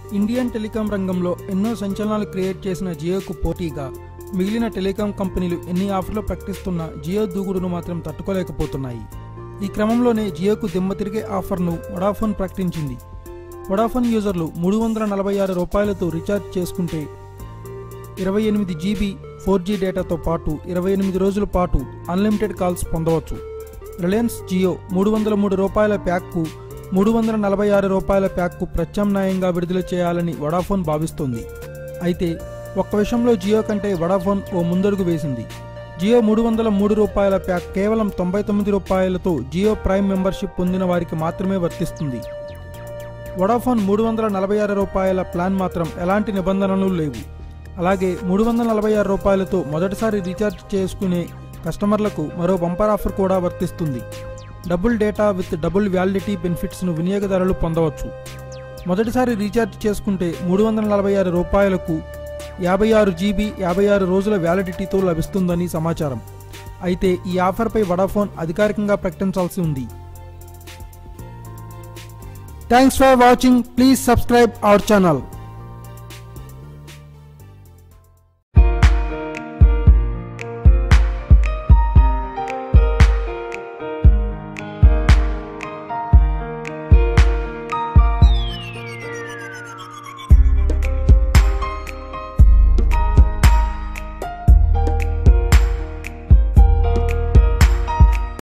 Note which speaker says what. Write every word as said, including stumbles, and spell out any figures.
Speaker 1: Indian telecom రంగంలో ఎన్నో సంచలనాలు create చేసిన జియోకు పోటీగా మిగిలిన టెలికాం కంపెనీలు ఎన్ని ఆఫర్లు ప్రకటిస్తున్నా జియో దూకుడును మాత్రం తట్టుకోలేకపోతున్నాయి. ఈ క్రమంలోనే జియోకు దిమ్మ తిరిగే ఆఫర్ను వొడాఫోన్ ప్రకటించింది. వొడాఫోన్ యూజర్లు మూడు వందల నలభై ఆరు రూపాయలతో రీఛార్జ్ చేసుకుంటే ఇరవై ఎనిమిది జీబీ ఫోర్ జీ డేటాతో పాటు ఇరవై ఎనిమిది రోజుల పాటు అన్లిమిటెడ్ కాల్స్ పొందవచ్చు. రిలయన్స్ జియో మూడు వందల మూడు రూపాయల ప్యాక్కు మూడు వందల నలభై ఆరు రూపాయల ప్యాక్కు ప్రత్యామ్నాయంగా విడుదల చేయాలని వొడాఫోన్ భావిస్తోంది. అయితే ఒక్క విషయంలో జియో కంటే వొడాఫోన్ ఓ ముందడుగు వేసింది. జియో మూడు వందల మూడు రూపాయల ప్యాక్ కేవలం తొంభై తొమ్మిది రూపాయలతో జియో ప్రైమ్ మెంబర్షిప్ పొందిన వారికి మాత్రమే వర్తిస్తుంది. వొడాఫోన్ మూడు వందల నలభై ఆరు రూపాయల ప్లాన్ మాత్రం ఎలాంటి నిబంధనలు లేవు. అలాగే మూడు వందల నలభై ఆరు రూపాయలతో మొదటిసారి రీఛార్జ్ చేసుకునే కస్టమర్లకు మరో బంపర్ ఆఫర్ కూడా వర్తిస్తుంది. Double data with double validity బెనిఫిట్స్ను వినియోగదారులు పొందవచ్చు. మొదటిసారి రీఛార్జ్ చేసుకుంటే మూడు వందల నలభై ఆరు రూపాయలకు యాభై ఆరు జీబీ యాభై ఆరు రోజుల వ్యాలిడిటీతో లభిస్తుందని సమాచారం. అయితే ఈ ఆఫర్పై వొడాఫోన్ అధికారికంగా ప్రకటించాల్సి ఉంది. Thanks for watching. Please subscribe our channel.